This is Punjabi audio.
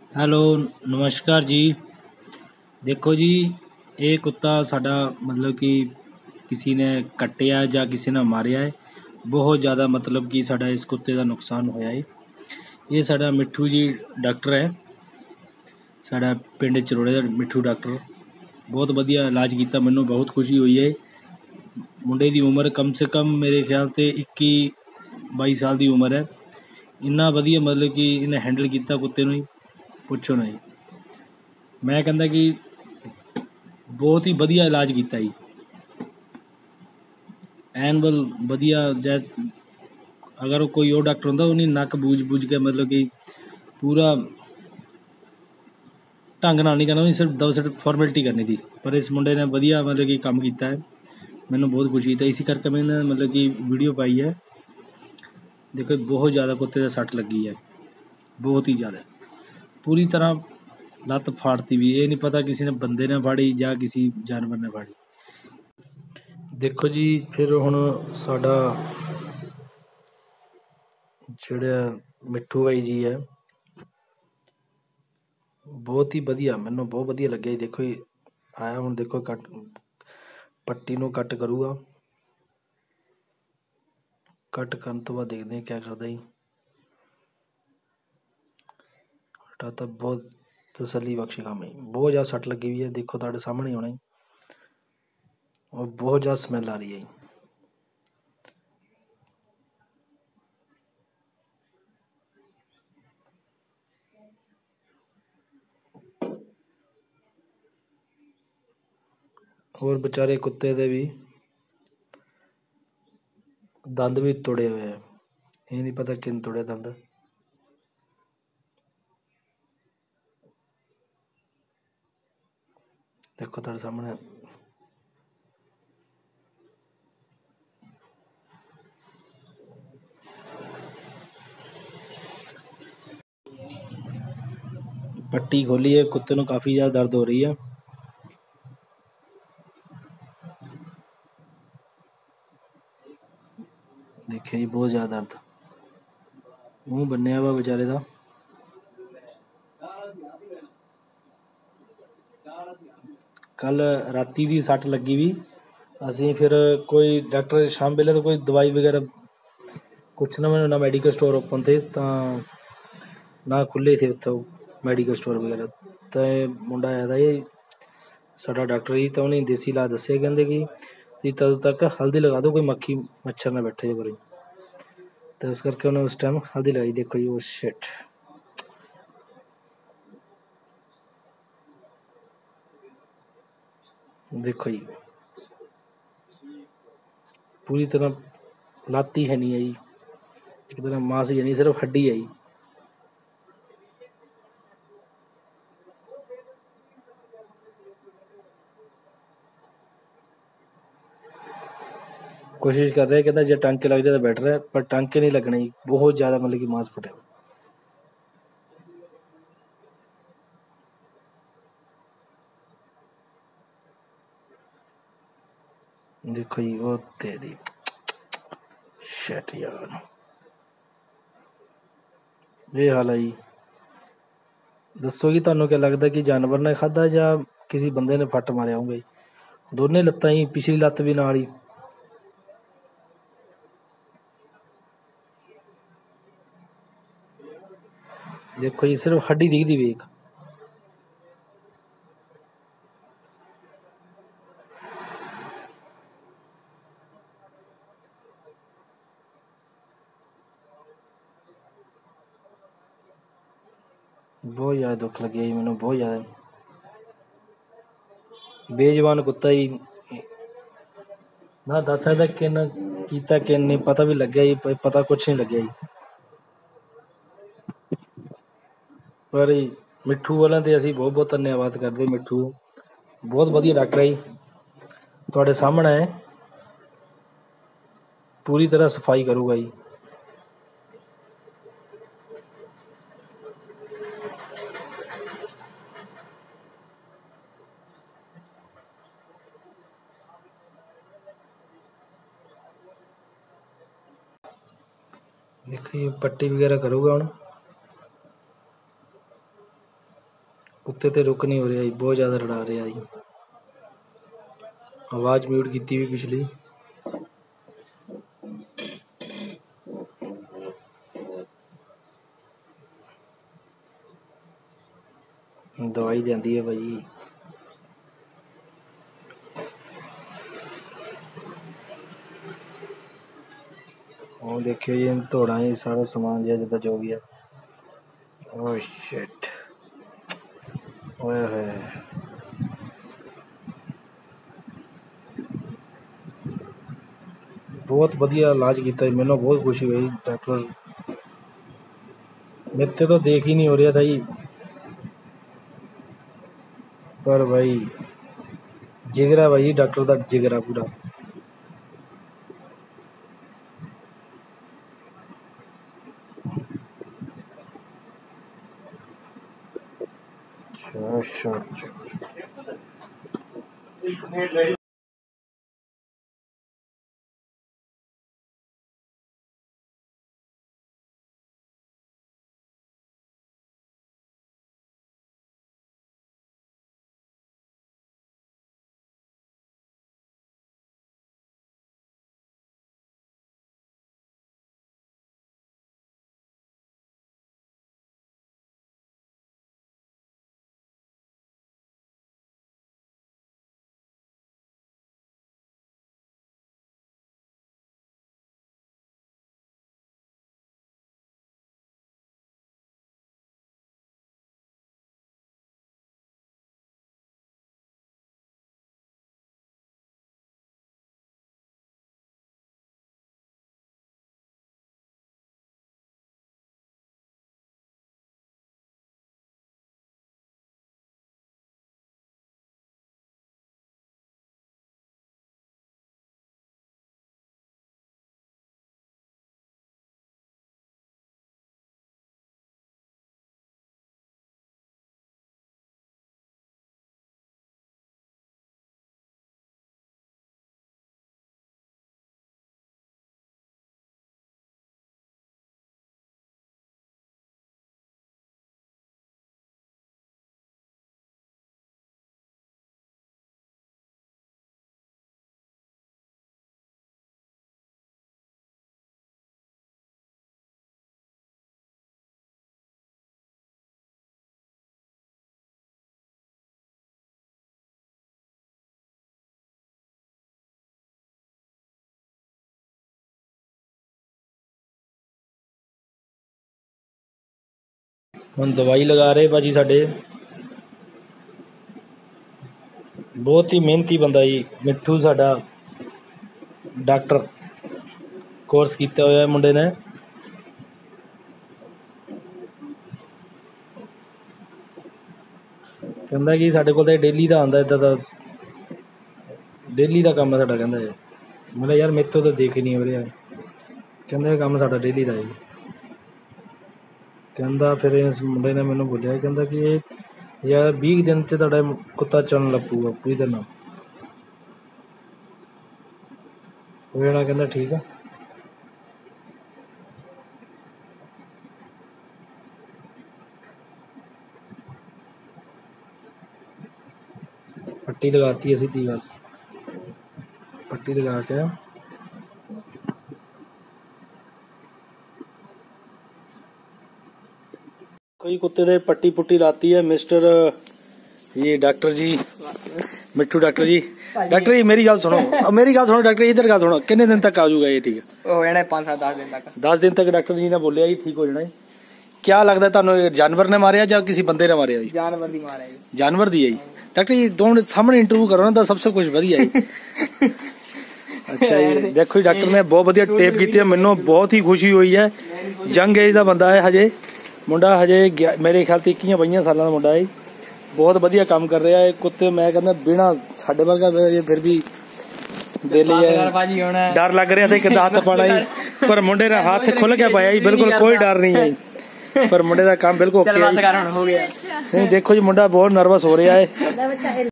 ਹੈਲੋ, ਨਮਸਕਾਰ ਜੀ। ਦੇਖੋ ਜੀ, ਇਹ ਕੁੱਤਾ ਸਾਡਾ ਮਤਲਬ ਕਿ ਕਿਸੇ ਨੇ ਕੱਟਿਆ ਜਾਂ ਕਿਸੇ ਨੇ ਮਾਰਿਆ ਹੈ। ਬਹੁਤ ਜ਼ਿਆਦਾ ਮਤਲਬ ਕਿ ਸਾਡਾ ਇਸ ਕੁੱਤੇ ਦਾ ਨੁਕਸਾਨ ਹੋਇਆ ਹੈ। ਇਹ ਸਾਡਾ ਮਿੱਠੂ ਜੀ ਡਾਕਟਰ ਹੈ, ਸਾਡਾ ਪਿੰਡ ਚਰੋੜੇ ਦਾ ਮਿੱਠੂ ਡਾਕਟਰ। ਬਹੁਤ ਵਧੀਆ ਇਲਾਜ ਕੀਤਾ, ਮੈਨੂੰ ਬਹੁਤ ਖੁਸ਼ੀ ਹੋਈ ਹੈ। ਮੁੰਡੇ ਦੀ ਉਮਰ ਕਮ ਸੇ ਕਮ ਮੇਰੇ ਖਿਆਲ 'ਤੇ 21-22 ਸਾਲ ਦੀ ਉਮਰ ਹੈ। ਇੰਨਾ ਵਧੀਆ ਮਤਲਬ ਕਿ ਇਹਨੇ ਹੈਂਡਲ ਕੀਤਾ ਕੁੱਤੇ ਨੂੰ ਹੀ, ਪੁੱਛੋ ਨਾ ਜੀ। ਮੈਂ ਕਹਿੰਦਾ ਕਿ ਬਹੁਤ ਹੀ ਵਧੀਆ ਇਲਾਜ ਕੀਤਾ ਜੀ, ਐਨ ਵਧੀਆ। ਜੈ ਅਗਰ ਕੋਈ ਹੋਰ ਡਾਕਟਰ ਹੁੰਦਾ, ਉਹਨੇ ਨੱਕ ਬੂਝ ਕੇ ਮਤਲਬ ਕਿ ਪੂਰਾ ਢੰਗ ਨਾਲ ਨਹੀਂ ਕਰਨਾ, ਉਹਨੇ ਸਿਰਫ ਫਾਰਮੈਲਿਟੀ ਕਰਨੀ ਸੀ। ਪਰ ਇਸ ਮੁੰਡੇ ਨੇ ਵਧੀਆ ਮਤਲਬ ਕਿ ਕੰਮ ਕੀਤਾ ਹੈ, ਮੈਨੂੰ ਬਹੁਤ ਖੁਸ਼ੀ। ਤਾਂ ਇਸੇ ਕਰਕੇ ਮੈਂ ਮਤਲਬ ਕਿ ਵੀਡੀਓ ਪਾਈ ਹੈ। ਦੇਖੋ ਬਹੁਤ ਜ਼ਿਆਦਾ ਕੁੱਤੇ 'ਤੇ ਸੱਟ ਲੱਗੀ ਹੈ, ਬਹੁਤ ਹੀ ਜ਼ਿਆਦਾ, ਪੂਰੀ ਤਰ੍ਹਾਂ ਲੱਤ ਫਾੜਤੀ ਵੀ। ਇਹ ਨਹੀਂ ਪਤਾ ਕਿਸੇ ਨੇ ਬੰਦੇ ਨੇ ਫਾੜੀ ਜਾਂ ਕਿਸੇ ਜਾਨਵਰ ਨੇ ਫਾੜੀ। ਦੇਖੋ ਜੀ, ਫਿਰ ਹੁਣ ਸਾਡਾ ਜਿਹੜਾ ਮਿੱਠੂ ਬਾਈ ਜੀ ਹੈ, ਬਹੁਤ ਹੀ ਵਧੀਆ, ਮੈਨੂੰ ਬਹੁਤ ਵਧੀਆ ਲੱਗਿਆ ਜੀ। ਦੇਖੋ ਜੀ ਆਇਆ, ਹੁਣ ਦੇਖੋ ਪੱਟੀ ਨੂੰ ਕੱਟ ਕਰੂਗਾ। ਕੱਟ ਕਰਨ ਤੋਂ ਬਾਅਦ ਦੇਖਦੇ ਹਾਂ ਕਿਆ ਕਰਦਾ ਜੀ। ਤਾਂ ਬਹੁਤ ਤਸੱਲੀ ਬਖਸ਼ ਕੰਮ ਹੈ, ਬਹੁਤ ਜ਼ਿਆਦਾ ਸੱਟ ਲੱਗੀ ਹੋਈ ਹੈ। ਦੇਖੋ ਤੁਹਾਡੇ ਸਾਹਮਣੇ ਆਉਣਾ ਜੀ, ਔਰ ਬਹੁਤ ਜ਼ਿਆਦਾ ਸਮੈਲ ਆ ਰਹੀ ਹੈ ਜੀ। ਹੋਰ ਵਿਚਾਰੇ ਕੁੱਤੇ ਦੇ ਵੀ ਦੰਦ ਵੀ ਤੋੜੇ ਹੋਏ ਆ, ਇਹ ਨਹੀਂ ਪਤਾ ਕਿੰਨ ਤੋੜੇ ਦੰਦ। ਦੇਖੋ ਤੁਹਾਡੇ ਸਾਹਮਣੇ ਪੱਟੀ ਖੋਲੀ ਹੈ, ਕੁੱਤੇ ਨੂੰ ਕਾਫੀ ਜ਼ਿਆਦਾ ਦਰਦ ਹੋ ਰਹੀ ਹੈ। ਦੇਖਿਆ ਜੀ, ਬਹੁਤ ਜ਼ਿਆਦਾ ਦਰਦ, ਮੂੰਹ ਬੰਨਿਆ ਵਾ ਵਿਚਾਰੇ ਦਾ। ਕੱਲ ਰਾਤੀ ਦੀ ਸੱਟ ਲੱਗੀ ਵੀ, ਅਸੀਂ ਫਿਰ ਕੋਈ ਡਾਕਟਰ ਸ਼ਾਮ ਵੇਲੇ ਤਾਂ ਕੋਈ ਦਵਾਈ ਵਗੈਰਾ ਕੁਛ ਨਾ, ਮੈਨੂੰ ਨਾ ਮੈਡੀਕਲ ਸਟੋਰ ਓਪਨ ਤੇ ਤਾਂ ਨਾ ਖੁੱਲ੍ਹੇ ਸੀ ਉੱਥੋਂ ਮੈਡੀਕਲ ਸਟੋਰ ਵਗੈਰਾ। ਤਾਂ ਇਹ ਮੁੰਡਾ ਆਇਆ ਤਾ ਇਹ ਸਾਡਾ ਡਾਕਟਰ ਜੀ, ਤਾਂ ਉਹਨੇ ਦੇਸੀ ਇਲਾਜ ਦੱਸਿਆ। ਕਹਿੰਦੇ ਕਿ ਤੁਸੀਂ ਤਦੋਂ ਤੱਕ ਹਲਦੀ ਲਗਾ ਦਿਓ, ਕੋਈ ਮੱਖੀ ਮੱਛਰ ਨਾ ਬੈਠੇ ਉਹਦੇ। ਤਾਂ ਇਸ ਕਰਕੇ ਉਹਨੇ ਉਸ ਟਾਈਮ ਹਲਦੀ ਲਗਾਈ। ਦੇਖੋ ਜੀ, ਉਹ ਸ਼ਿਟ, ਦੇਖੋ ਜੀ ਪੂਰੀ ਤਰ੍ਹਾਂ ਲੱਤ ਹੀ ਹੈ ਨਹੀਂ ਹੈ ਜੀ, ਇੱਕ ਤਰ੍ਹਾਂ ਮਾਸ ਹੀ ਹੈ ਨਹੀਂ, ਸਿਰਫ ਹੱਡੀ ਹੈ ਜੀ। ਕੋਸ਼ਿਸ਼ ਕਰ ਰਿਹਾ, ਕਹਿੰਦਾ ਜੇ ਟਾਂਕੇ ਲੱਗ ਜਾਏ ਤਾਂ ਬੈਟਰ ਹੈ, ਪਰ ਟਾਂਕੇ ਨਹੀਂ ਲੱਗਣੇ ਜੀ, ਬਹੁਤ ਜ਼ਿਆਦਾ ਮਤਲਬ ਕਿ ਮਾਸ ਫਟਿਆ। ਦੇਖੋ ਜੀ, ਉਹ ਤੇਰੀ ਸ਼ਿਟ ਯਾਰ, ਇਹ ਹਾਲ ਹੈ ਜੀ। ਦੱਸੋ ਕਿ ਤੁਹਾਨੂੰ ਕਿਆ ਲੱਗਦਾ ਕਿ ਜਾਨਵਰ ਨੇ ਖਾਧਾ ਜਾਂ ਕਿਸੇ ਬੰਦੇ ਨੇ ਫੱਟ ਮਾਰਿਆ ਹੋਊਗਾ ਜੀ। ਦੋਨੇ ਲੱਤਾਂ ਹੀ, ਪਿਛਲੀ ਲੱਤ ਵੀ ਨਾਲ ਹੀ। ਦੇਖੋ ਜੀ, ਸਿਰਫ ਹੱਡੀ ਦਿਖਦੀ ਵੇਖ। ਬਹੁਤ ਜ਼ਿਆਦਾ ਦੁੱਖ ਲੱਗਿਆ ਜੀ ਮੈਨੂੰ, ਬਹੁਤ ਜ਼ਿਆਦਾ। ਬੇਜ਼ੁਬਾਨ ਕੁੱਤਾ ਜੀ, ਨਾ ਦੱਸ ਸਕਦਾ ਕਿੰਨ ਕੀਤਾ ਕਿੰਨ ਨਹੀਂ, ਪਤਾ ਵੀ ਲੱਗਿਆ ਜੀ, ਪਤਾ ਕੁਛ ਨਹੀਂ ਲੱਗਿਆ ਜੀ। ਪਰ ਮਿੱਠੂ ਵਾਲਿਆਂ 'ਤੇ ਅਸੀਂ ਬਹੁਤ ਬਹੁਤ ਧੰਨਵਾਦ ਕਰਦੇ। ਮਿੱਠੂ ਬਹੁਤ ਵਧੀਆ ਡਾਕਟਰ ਹੈ ਜੀ, ਤੁਹਾਡੇ ਸਾਹਮਣੇ ਹੈ, ਪੂਰੀ ਤਰ੍ਹਾਂ ਸਫਾਈ ਕਰੂਗਾ ਜੀ। ਦੇਖੋ ਜੀ, ਪੱਟੀ ਵਗੈਰਾ ਕਰੂਗਾ ਹੁਣ। कुत्ते ते रुक नहीं हो रहा जी, बहुत ज़्यादा रड़ा रहा जी। आवाज़ म्यूट की भी पिछली। दवाई देंदी है भाई। और देखियो ये धोड़ा ही सारा सामान जिदा जो भी है। ओह शिट, ओए होए, बहुत बढ़िया इलाज किया, मैंने बहुत खुशी हुई। डॉक्टर मेरे तो देख ही नहीं हो रहा था जी, पर भाई जिगरा भाई डॉक्टर का जिगरा पूरा। हम दवाई लगा रहे भाजी साडे, बहुत ही मेहनती बंदा जी मिठू साडा, डॉक्टर कोर्स किया हुआ मुंडे ने। कहता कि साडे कोल डेली का आंदा इदा का, डेली का काम है साडा। कहता है मतलब यार मेरे तो देख ही नहीं हो रहा, कहता काम साडा डेली का है। कहता फिर इस मुंडे ने मैंने बोलिया, कहता कि यार 20 दिन से तुहाडा कुत्ता चलन लग पऊगा पूरी तरह हो जाना। कहता ठीक है। पट्टी लगाती है सीधी, बस पट्टी लगा के कोई कुत्ते दे पट्टी पुट्टी लाती है मिस्टर ये doctor ji, Mithu doctor ji. Doctor ji मेरी गल सुनो, मेरी गल सुनो डॉक्टर, इधर गल सुनो, कितने दिन तक आ जाऊगा ये? ठीक है, हो जाना 5-7-10 दिन तक। 10 दिन तक डॉक्टर जी ने बोलिया जी ठीक हो जाना है। क्या लगता है ਤੁਹਾਨੂੰ जानवर ने मारिया या किसी बंदे ने मारिया जी? जानवर दी मारा है। जानवर दी है जी। डॉक्टर जी दोनों सामने इंटरव्यू करो ना, तो सबसे कुछ वधिया है। अच्छा जी देखो जी, डॉक्टर ने बहुत वधिया टेप की है, मैनू बहुत ही खुशी हुई है। यंग एज का बंदा है हजे, मुंडा हजे मेरे ख्याल से 21-22 साल का मुंडा है, बहुत वधिया काम कर रहा है। कुत्ते मैं कहना बिना साडे वर्गा फिर भी दिल डर लग रहा था कि हाथ पाना ही, पर मुंडे ने हाथ खुल के पाया जी, बिल्कुल कोई डर नहीं है। पर मुंडे का काम बिल्कुल ओके है। नहीं देखो जी मुंडा बहुत नर्वस हो रहा है।